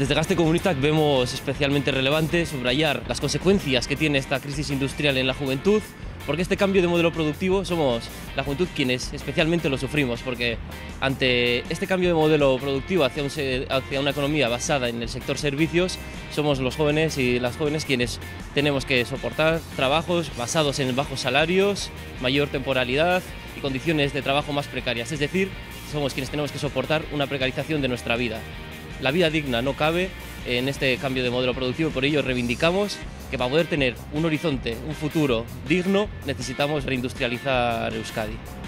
Desde Gazte Comunistak vemos especialmente relevante subrayar las consecuencias que tiene esta crisis industrial en la juventud, porque este cambio de modelo productivo somos la juventud quienes especialmente lo sufrimos, porque ante este cambio de modelo productivo hacia una economía basada en el sector servicios, somos los jóvenes y las jóvenes quienes tenemos que soportar trabajos basados en bajos salarios, mayor temporalidad y condiciones de trabajo más precarias, es decir, somos quienes tenemos que soportar una precarización de nuestra vida. La vida digna no cabe en este cambio de modelo productivo, por ello reivindicamos que para poder tener un horizonte, un futuro digno, necesitamos reindustrializar Euskadi.